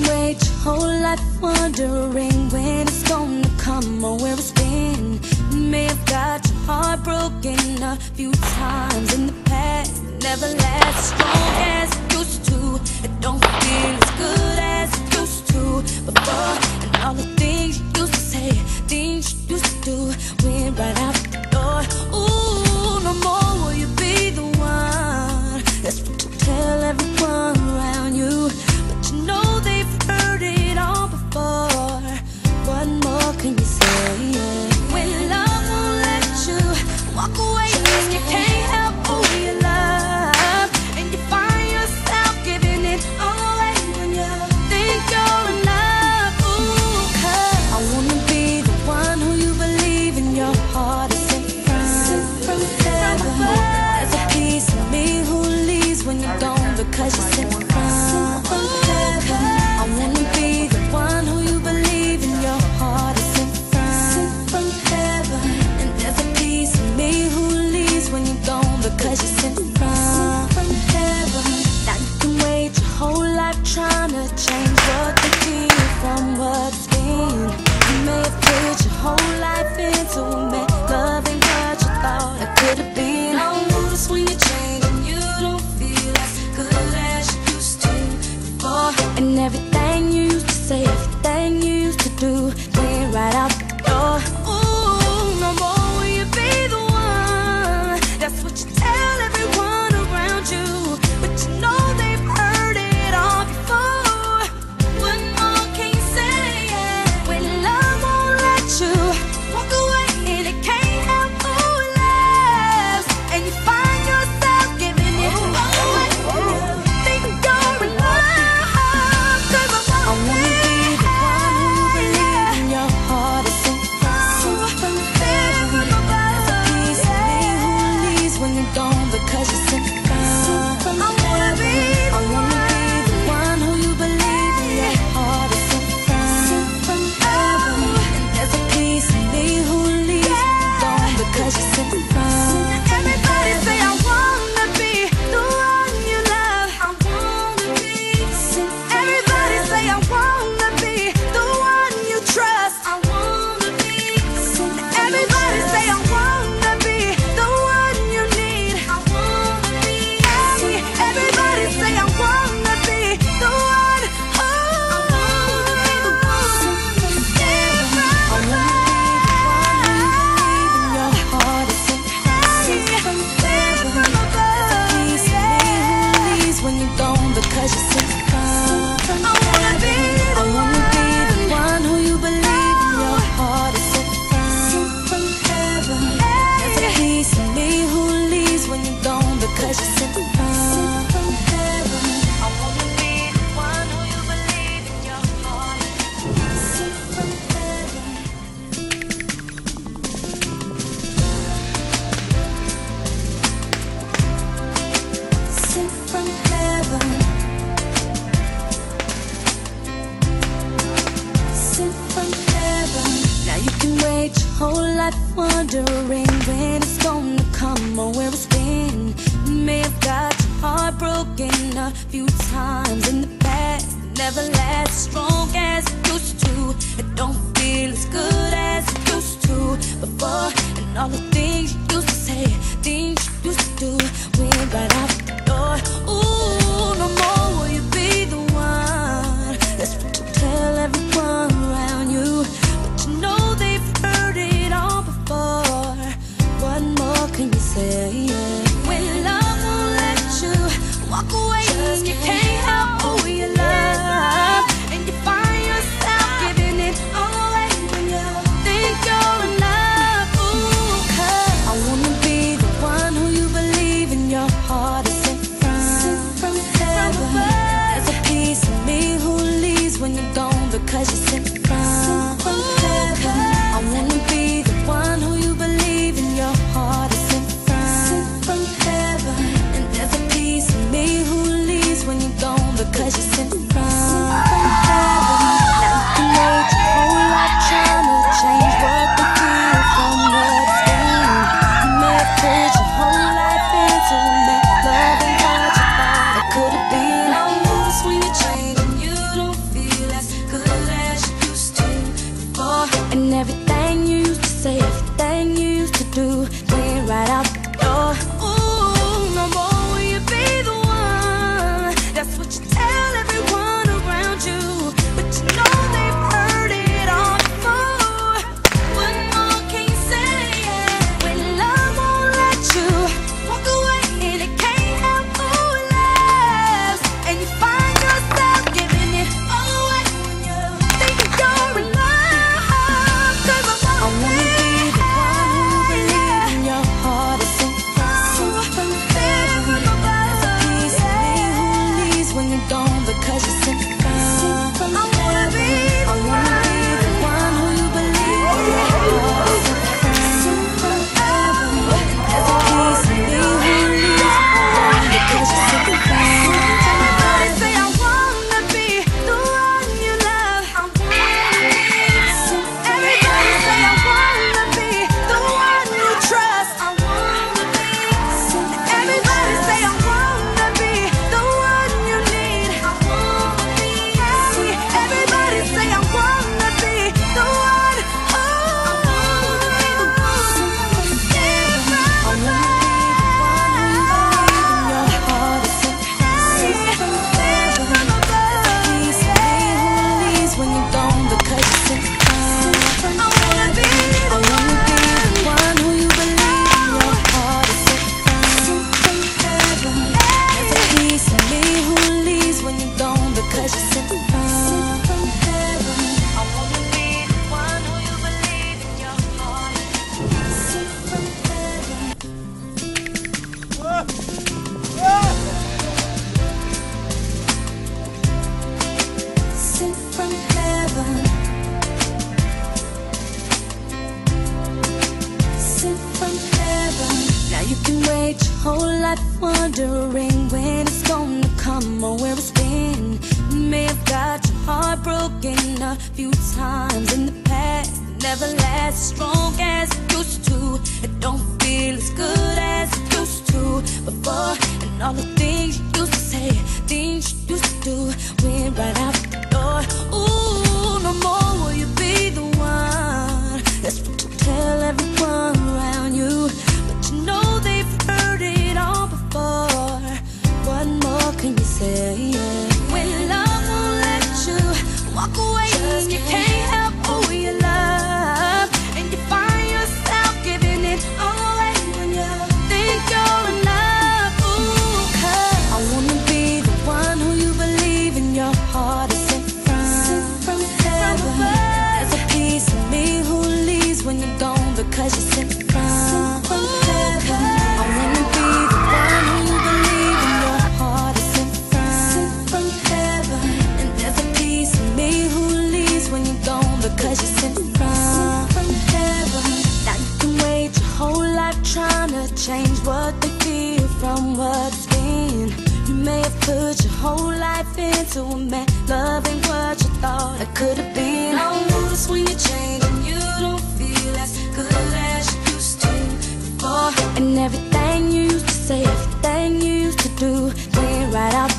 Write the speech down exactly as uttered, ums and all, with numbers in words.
wait your whole life wondering when it's gonna come or where it's been. You may have got your heart broken a few times in the past. It never lasts as strong as it used to. It don't feel as good as it used to before. And all the things you used to say, things you used to do, went right out the door. Ooh, no more will you be the one. That's what you tell everyone around you. But you know they've heard it all before. What more can you say? When love won't let you walk away and you can't help who you love, and you find yourself giving it all away when you think you're in love. Ooh, 'cause I wanna be the one who you believe in your heart is sent from heaven. There's a piece of me who leaves when you're gone because you're sent from heaven. I wanna be the one who you believe in your heart is sent from heaven. And there's a piece of me who leaves when you're gone because you're sent from heaven. Now you can wait your whole life trying to change what you feel from what's been. You may have put your whole life into a man, loving what you thought it could have been. I notice when you change and you don't feel as good as you used to before. And everything you used to say, everything you used to do, went right out the door. Ooh, no more will you be the one. That's what you tell everyone around you. But you know they've heard it all before. What more can you say? When love won't let you walk away and it can't help who it loves, and you find yourself giving it all away. Think you're in love, 'cause I wanna be the one who you believe in your heart is sent from heaven. There's a piece of me who leaves when you're gone because you're sent from heaven. I wanna be the one who you believe in your heart is sent from heaven. And there's a piece of me who leaves when you're gone because you're sent from. Everybody say I wanna be the one you love. I wanna be sent. Everybody say I wanna be the one you trust. I wanna be sent. Everybody say I wanna be the one you need. I wanna be sent. Everybody say I wanna be the one. Oh, I wanna be the one. Sent from heaven. I wanna be the one who you believe in your heart is sent from heaven. There's a piece of me who leaves when you're gone because you're sent from. I wanna be the one who you believe in your heart is sent from heaven. There's a piece of me who leaves when you're gone because you're sent from heaven. I wanna be the one who you believe in your heart is sent from heaven. Sent from heaven. Sent from heaven. Now you can wait your whole life wondering when it's gonna come or where it's been. You may have got your heart broken a few times in the past. It never lasts as strong as it used to. It don't feel as good as it used to before. And all the things you used to say, things you used to do, went right out the door. Ooh, no more will you be the one. That's what you tell everyone around you. But you know they've heard it all before. What more can you say? When love won't let you walk away and you can't help who you love, and you find yourself giving it all away when you think you're in love. Ooh, 'cause I wanna be the one who you believe in your heart is sent from heaven. There's a piece of me who leaves when you're gone because you're sent from heaven. I wanna be the one who you believe in your heart is sent from heaven. And there's a piece of me who leaves when you're gone because you're sent from heaven. Now you can wait your whole life trying to change what you feel from what's been. You may have put your whole life into a man, loving what you thought it could have been. I notice when you change and you don't feel whole life wondering when it's gonna come or where it's been. You may have got your heart broken a few times in the past. It never lasts as strong as it used to. It don't feel as good as it used to before. And all the things you used to say, things you used to do, went right out the door. Ooh, no more will you be the one. That's what you tell everyone around you. But you know they've heard it all before. What more can you say? Yeah. When love won't let you walk away, just you can't help who you love, and you find yourself giving it all away when you think you're enough. Ooh, 'cause I wanna be the one who you believe in your heart is sent from, sent from heaven. There's a piece of me who leaves when you're gone because you're sent from, sent from heaven. I wanna be the one who you believe in your heart is sent from, sent from heaven. And there's a piece of me who leaves when you're gone because you're sent from, sent from heaven. Now you can wait your whole life trying to change what they feel from what's been. You may have put your whole life into a man, loving what you thought it could have been. I notice when you change and you don't feel as good as you used to before. And everything you used to say, everything you used to do, went right out